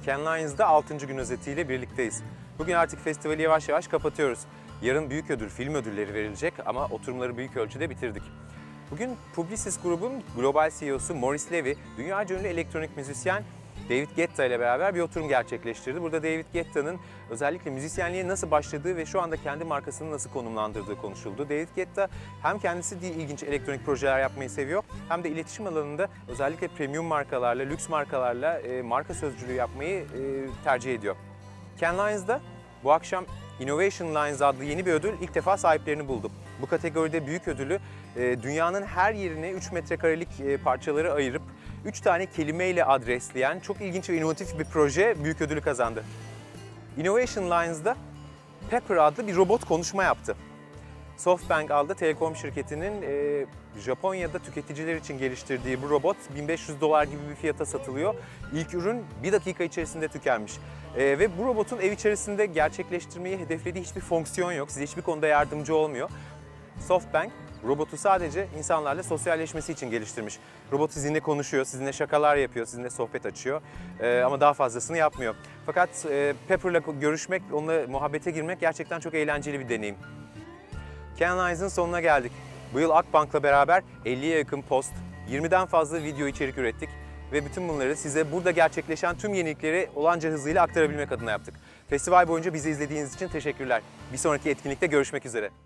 Cannes Lions'da 6. gün özetiyle birlikteyiz. Bugün artık festivali yavaş yavaş kapatıyoruz. Yarın büyük ödül, film ödülleri verilecek ama oturumları büyük ölçüde bitirdik. Bugün Publicis grubun global CEO'su Maurice Levy, dünyaca ünlü elektronik müzisyen David Guetta ile beraber bir oturum gerçekleştirdi. Burada David Guetta'nın özellikle müzisyenliğe nasıl başladığı ve şu anda kendi markasını nasıl konumlandırdığı konuşuldu. David Guetta hem kendisi de ilginç elektronik projeler yapmayı seviyor hem de iletişim alanında özellikle premium markalarla, lüks markalarla marka sözcülüğü yapmayı tercih ediyor. Cannes Lions'da bu akşam Innovation Lions adlı yeni bir ödül ilk defa sahiplerini buldu. Bu kategoride büyük ödülü dünyanın her yerine 3 metrekarelik parçaları ayırıp 3 tane kelimeyle adresleyen çok ilginç ve inovatif bir proje büyük ödülü kazandı. Innovation Lions'da Pepper adlı bir robot konuşma yaptı. SoftBank aldı, Telekom şirketinin Japonya'da tüketiciler için geliştirdiği bu robot $1500 gibi bir fiyata satılıyor. İlk ürün 1 dakika içerisinde tükenmiş. Ve bu robotun ev içerisinde gerçekleştirmeyi hedeflediği hiçbir fonksiyon yok. Size hiçbir konuda yardımcı olmuyor. SoftBank robotu sadece insanlarla sosyalleşmesi için geliştirmiş. Robot sizinle konuşuyor, sizinle şakalar yapıyor, sizinle sohbet açıyor ama daha fazlasını yapmıyor. Fakat Pepper'la görüşmek, onunla muhabbete girmek gerçekten çok eğlenceli bir deneyim. Cannes Lions'ın sonuna geldik. Bu yıl Akbank'la beraber 50'ye yakın post, 20'den fazla video içerik ürettik ve bütün bunları size burada gerçekleşen tüm yenilikleri olanca hızıyla aktarabilmek adına yaptık. Festival boyunca bizi izlediğiniz için teşekkürler. Bir sonraki etkinlikte görüşmek üzere.